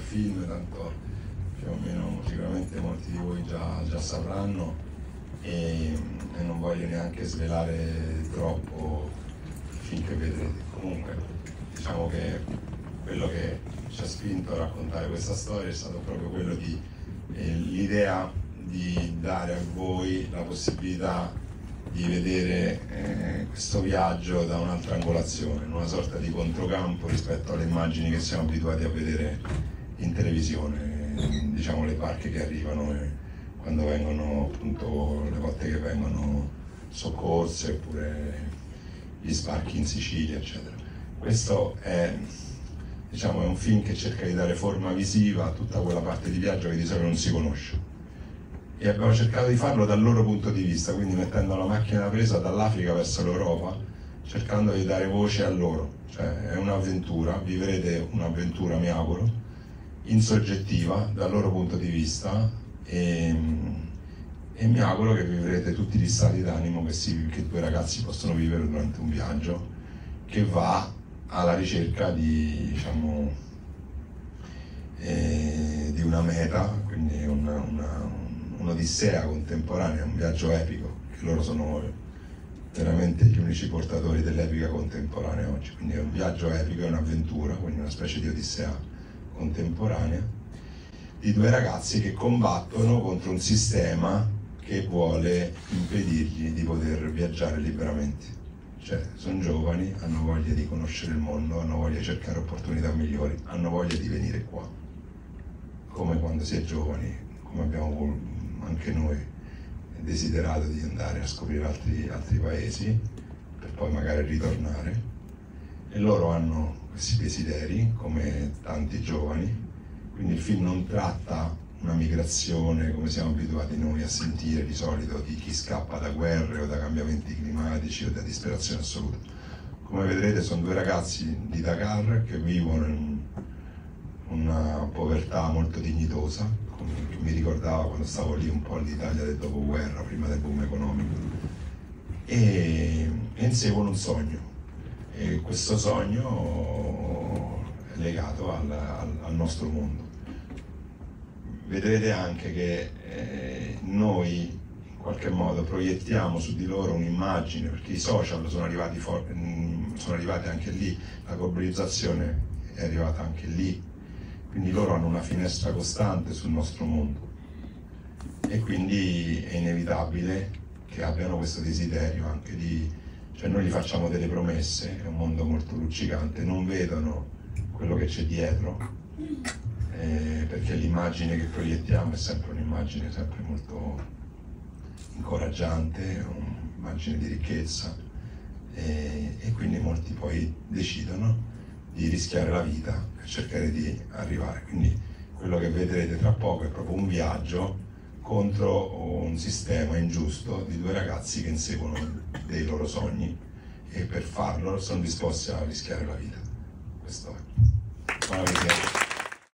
film, tanto più o meno sicuramente molti di voi già sapranno, e non voglio neanche svelare troppo finché vedrete. Comunque diciamo che quello che ci ha spinto a raccontare questa storia è stato proprio quello di l'idea di dare a voi la possibilità di vedere questo viaggio da un'altra angolazione, in una sorta di controcampo rispetto alle immagini che siamo abituati a vedere in televisione, diciamo le barche che arrivano quando vengono, appunto, le volte che vengono soccorse, oppure gli sbarchi in Sicilia, eccetera. Questo è, diciamo, è un film che cerca di dare forma visiva a tutta quella parte di viaggio che di solito non si conosce, e abbiamo cercato di farlo dal loro punto di vista, quindi mettendo la macchina presa dall'Africa verso l'Europa, cercando di dare voce a loro. Cioè è un'avventura, vivrete un'avventura, mi auguro, in soggettiva dal loro punto di vista, e mi auguro che vivrete tutti gli stati d'animo che due ragazzi possono vivere durante un viaggio che va alla ricerca di, diciamo, di una meta, quindi un'odissea contemporanea, un viaggio epico, che loro sono veramente gli unici portatori dell'epica contemporanea oggi. Quindi è un viaggio epico, è un'avventura, quindi una specie di odissea contemporanea di due ragazzi che combattono contro un sistema che vuole impedirgli di poter viaggiare liberamente. Cioè, sono giovani, hanno voglia di conoscere il mondo, hanno voglia di cercare opportunità migliori, hanno voglia di venire qua. Come quando si è giovani, come abbiamo anche noi desiderato di andare a scoprire altri paesi, per poi magari ritornare. E loro hanno questi desideri, come tanti giovani. Quindi il film non tratta una migrazione come siamo abituati noi a sentire di solito, di chi scappa da guerre o da cambiamenti climatici o da disperazione assoluta. Come vedrete sono due ragazzi di Dakar che vivono in una povertà molto dignitosa, che mi ricordava quando stavo lì un po' l'Italia del dopoguerra, prima del boom economico, e inseguono un sogno, e questo sogno è legato al nostro mondo. Vedrete anche che noi in qualche modo proiettiamo su di loro un'immagine, perché i social sono arrivati anche lì, la globalizzazione è arrivata anche lì, quindi loro hanno una finestra costante sul nostro mondo, e quindi è inevitabile che abbiano questo desiderio anche di, cioè noi gli facciamo delle promesse, è un mondo molto luccicante, non vedono quello che c'è dietro, perché l'immagine che proiettiamo è sempre un'immagine sempre molto incoraggiante, un'immagine di ricchezza, e quindi molti poi decidono di rischiare la vita per cercare di arrivare. Quindi quello che vedrete tra poco è proprio un viaggio contro un sistema ingiusto di due ragazzi che inseguono dei loro sogni, e per farlo sono disposti a rischiare la vita. Questo è. Buona visione.